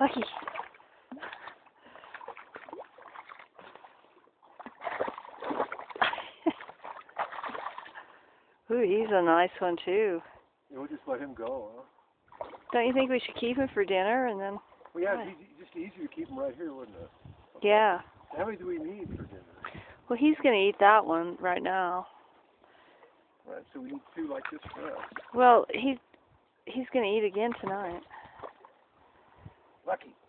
Lucky. Ooh, he's a nice one too. Yeah, we'll just let him go, huh? Don't you think we should keep him for dinner and then? Well, yeah, it's just easier to keep him right here, wouldn't it? Okay. Yeah. How many do we need for dinner? Well, he's gonna eat that one right now. Right, so we need 2 like this for us. Well, he's gonna eat again tonight. Lucky.